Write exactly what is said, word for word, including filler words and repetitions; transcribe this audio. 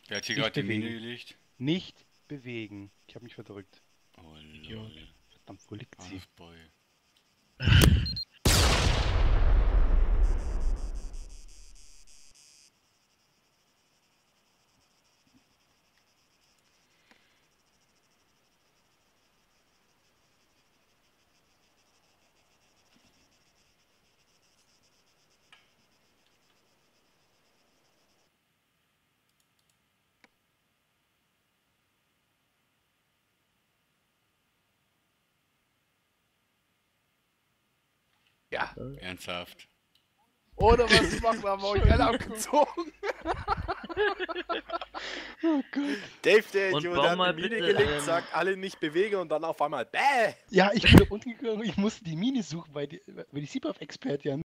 Wer hat hier Nicht gerade die Mine bewegen. gelegt? Nicht bewegen. Ich habe mich verdrückt. Oh Idiot. lol. Verdammt, wo liegt sie? Boy. Ja. Ernsthaft. Oder was machen wir? Haben wir euch alle abgezogen? Oh Gott. Dave, der Und Idiot, bau der hat mal eine Mine bitte, gelegt, ähm, sagt alle nicht bewege und dann auf einmal bäh! Ja, ich bin nach unten gegangen und ich musste die Mine suchen, weil, die, weil ich sie auf Expert ja